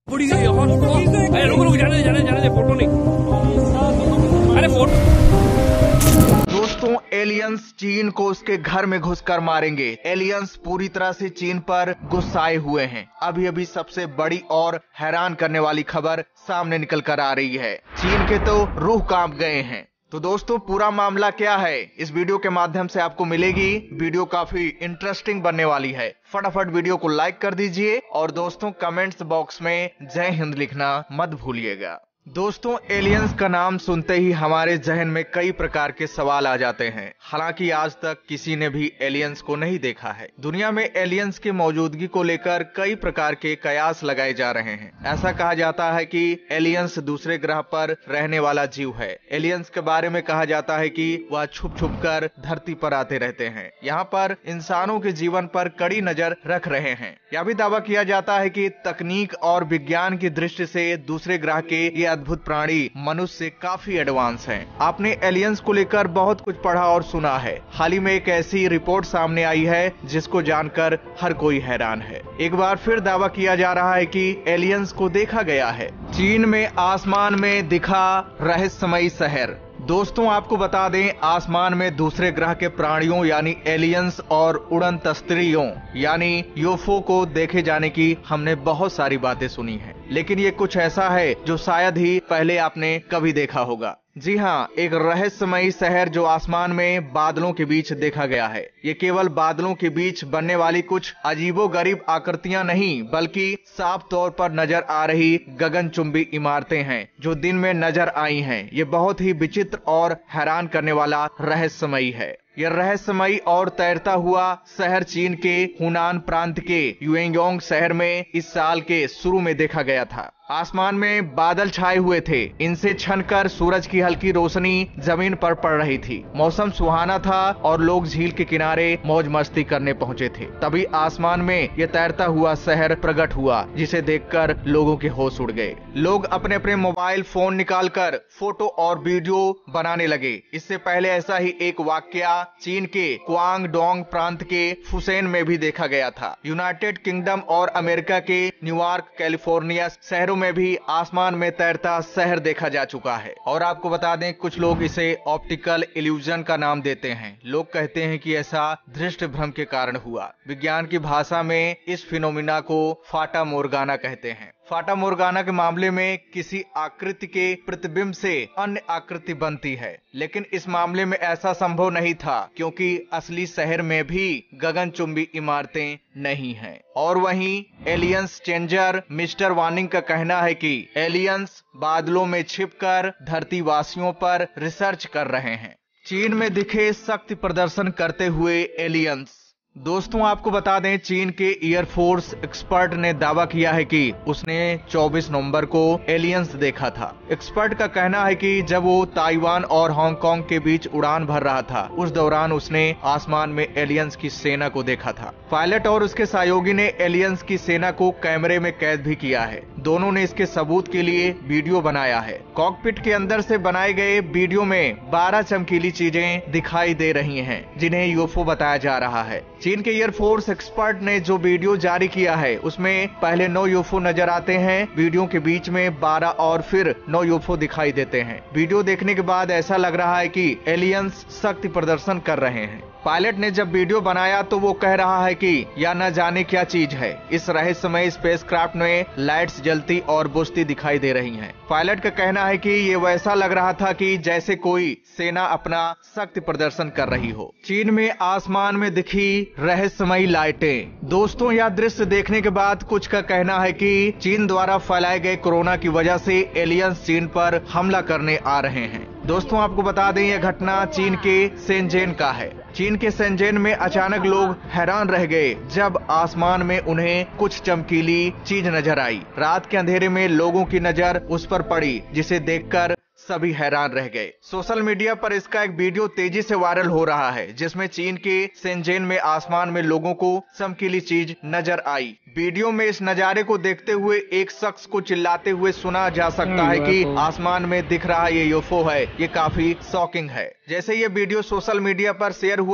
बड़ी है यहाँ अरे रुक जाने जाने जाने दे फोटो नहीं अरे फोटो। दोस्तों एलियंस चीन को उसके घर में घुसकर मारेंगे। एलियंस पूरी तरह से चीन पर गुस्साए हुए हैं। अभी अभी सबसे बड़ी और हैरान करने वाली खबर सामने निकल कर आ रही है। चीन के तो रूह कांप गए हैं। तो दोस्तों पूरा मामला क्या है इस वीडियो के माध्यम से आपको मिलेगी। वीडियो काफी इंटरेस्टिंग बनने वाली है। फटाफट वीडियो को लाइक कर दीजिए और दोस्तों कमेंट्स बॉक्स में जय हिंद लिखना मत भूलिएगा। दोस्तों एलियंस का नाम सुनते ही हमारे जहन में कई प्रकार के सवाल आ जाते हैं। हालांकि आज तक किसी ने भी एलियंस को नहीं देखा है। दुनिया में एलियंस की मौजूदगी को लेकर कई प्रकार के कयास लगाए जा रहे हैं। ऐसा कहा जाता है कि एलियंस दूसरे ग्रह पर रहने वाला जीव है। एलियंस के बारे में कहा जाता है कि वह छुप छुप कर धरती पर आते रहते हैं। यहाँ पर इंसानों के जीवन पर कड़ी नजर रख रहे हैं। यह भी दावा किया जाता है कि तकनीक और विज्ञान की दृष्टि से दूसरे ग्रह के ये अद्भुत प्राणी मनुष्य से काफी एडवांस हैं। आपने एलियंस को लेकर बहुत कुछ पढ़ा और सुना है। हाल ही में एक ऐसी रिपोर्ट सामने आई है जिसको जानकर हर कोई हैरान है। एक बार फिर दावा किया जा रहा है कि एलियंस को देखा गया है। चीन में आसमान में दिखा रहस्यमयी शहर। दोस्तों आपको बता दें आसमान में दूसरे ग्रह के प्राणियों यानी एलियंस और उड़न तस्करियों यानी यूएफओ को देखे जाने की हमने बहुत सारी बातें सुनी हैं, लेकिन ये कुछ ऐसा है जो शायद ही पहले आपने कभी देखा होगा। जी हाँ, एक रहस्यमयी शहर जो आसमान में बादलों के बीच देखा गया है। ये केवल बादलों के बीच बनने वाली कुछ अजीबोगरीब आकृतियां नहीं बल्कि साफ तौर पर नजर आ रही गगनचुंबी इमारतें हैं जो दिन में नजर आई हैं। ये बहुत ही विचित्र और हैरान करने वाला रहस्यमयी है। यह रहस्यमयी और तैरता हुआ शहर चीन के हुनान प्रांत के युएंगयोंग शहर में इस साल के शुरू में देखा गया था। आसमान में बादल छाए हुए थे। इनसे छनकर सूरज की हल्की रोशनी जमीन पर पड़ रही थी। मौसम सुहाना था और लोग झील के किनारे मौज मस्ती करने पहुंचे थे। तभी आसमान में यह तैरता हुआ शहर प्रकट हुआ जिसे देखकर लोगों के होश उड़ गए। लोग अपने अपने मोबाइल फोन निकालकर फोटो और वीडियो बनाने लगे। इससे पहले ऐसा ही एक वाकया चीन के क्वांगडोंग प्रांत के फुसेन में भी देखा गया था। यूनाइटेड किंगडम और अमेरिका के न्यूयॉर्क, कैलिफोर्निया शहरों में भी आसमान में तैरता शहर देखा जा चुका है। और आपको बता दें कुछ लोग इसे ऑप्टिकल इल्यूजन का नाम देते हैं। लोग कहते हैं कि ऐसा दृष्टि भ्रम के कारण हुआ। विज्ञान की भाषा में इस फिनोमिना को फाटा मोर्गाना कहते हैं। फाटा मोर्गाना के मामले में किसी आकृति के प्रतिबिंब से अन्य आकृति बनती है, लेकिन इस मामले में ऐसा संभव नहीं था क्योंकि असली शहर में भी गगनचुंबी इमारतें नहीं हैं। और वहीं एलियंस चेंजर मिस्टर वार्निंग का कहना है कि एलियंस बादलों में छिपकर धरती वासियों पर रिसर्च कर रहे हैं। चीन में दिखे शक्ति प्रदर्शन करते हुए एलियंस। दोस्तों आपको बता दें चीन के एयरफोर्स एक्सपर्ट ने दावा किया है कि उसने 24 नवंबर को एलियंस देखा था। एक्सपर्ट का कहना है कि जब वो ताइवान और हांगकांग के बीच उड़ान भर रहा था उस दौरान उसने आसमान में एलियंस की सेना को देखा था। पायलट और उसके सहयोगी ने एलियंस की सेना को कैमरे में कैद भी किया है। दोनों ने इसके सबूत के लिए वीडियो बनाया है। कॉकपिट के अंदर से बनाए गए वीडियो में 12 चमकीली चीजें दिखाई दे रही हैं जिन्हें यूएफओ बताया जा रहा है। चीन के एयरफोर्स एक्सपर्ट ने जो वीडियो जारी किया है उसमें पहले 9 यूएफओ नजर आते हैं। वीडियो के बीच में 12 और फिर 9 यूएफओ दिखाई देते हैं। वीडियो देखने के बाद ऐसा लग रहा है कि एलियंस शक्ति प्रदर्शन कर रहे हैं। पायलट ने जब वीडियो बनाया तो वो कह रहा है कि यह न जाने क्या चीज है। इस रहस्यमय स्पेसक्राफ्ट में लाइट्स जलती और बुझती दिखाई दे रही हैं। पायलट का कहना है कि ये वैसा लग रहा था कि जैसे कोई सेना अपना शक्ति प्रदर्शन कर रही हो। चीन में आसमान में दिखी रहस्यमयी लाइटें। दोस्तों यह दृश्य देखने के बाद कुछ का कहना है कि चीन द्वारा फैलाए गए कोरोना की वजह से एलियंस चीन पर हमला करने आ रहे हैं। दोस्तों आपको बता दें यह घटना चीन के शेनजेन का है। चीन के शेनजेन में अचानक लोग हैरान रह गए जब आसमान में उन्हें कुछ चमकीली चीज नजर आई। रात के अंधेरे में लोगों की नजर उस पर पड़ी जिसे देखकर सभी हैरान रह गए। सोशल मीडिया पर इसका एक वीडियो तेजी से वायरल हो रहा है जिसमें चीन के शेनजेन में आसमान में लोगों को चमकीली चीज नजर आई। वीडियो में इस नजारे को देखते हुए एक शख्स को चिल्लाते हुए सुना जा सकता है कि आसमान में दिख रहा ये यूएफओ है, ये काफी शॉकिंग है। जैसे ये वीडियो सोशल मीडिया पर शेयर हुआ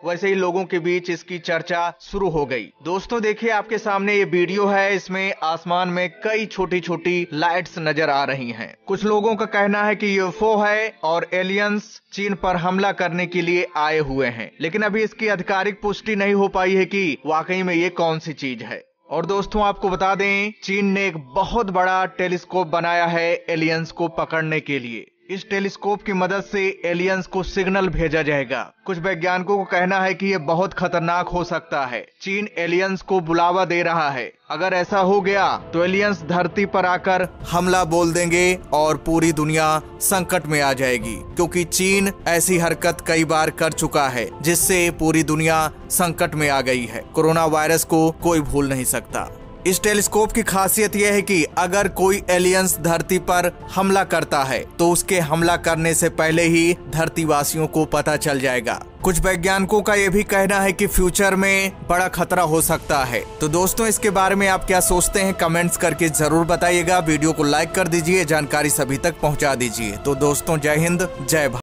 वैसे ही लोगों के बीच इसकी चर्चा शुरू हो गई। दोस्तों देखिए, आपके सामने ये वीडियो है। इसमें आसमान में कई छोटी छोटी लाइट्स नजर आ रही हैं। कुछ लोगों का कहना है कि यूएफओ है और एलियंस चीन पर हमला करने के लिए आए हुए हैं, लेकिन अभी इसकी आधिकारिक पुष्टि नहीं हो पाई है कि वाकई में ये कौन सी चीज है। और दोस्तों आपको बता दें, चीन ने एक बहुत बड़ा टेलीस्कोप बनाया है एलियंस को पकड़ने के लिए। इस टेलीस्कोप की मदद से एलियंस को सिग्नल भेजा जाएगा। कुछ वैज्ञानिकों को कहना है कि यह बहुत खतरनाक हो सकता है। चीन एलियंस को बुलावा दे रहा है। अगर ऐसा हो गया तो एलियंस धरती पर आकर हमला बोल देंगे और पूरी दुनिया संकट में आ जाएगी, क्योंकि चीन ऐसी हरकत कई बार कर चुका है जिससे पूरी दुनिया संकट में आ गई है। कोरोना वायरस को कोई भूल नहीं सकता। इस टेलीस्कोप की खासियत यह है कि अगर कोई एलियंस धरती पर हमला करता है तो उसके हमला करने से पहले ही धरतीवासियों को पता चल जाएगा। कुछ वैज्ञानिकों का यह भी कहना है कि फ्यूचर में बड़ा खतरा हो सकता है। तो दोस्तों इसके बारे में आप क्या सोचते हैं, कमेंट्स करके जरूर बताइएगा। वीडियो को लाइक कर दीजिए, जानकारी सभी तक पहुंचा दीजिए। तो दोस्तों जय हिंद, जय भारत।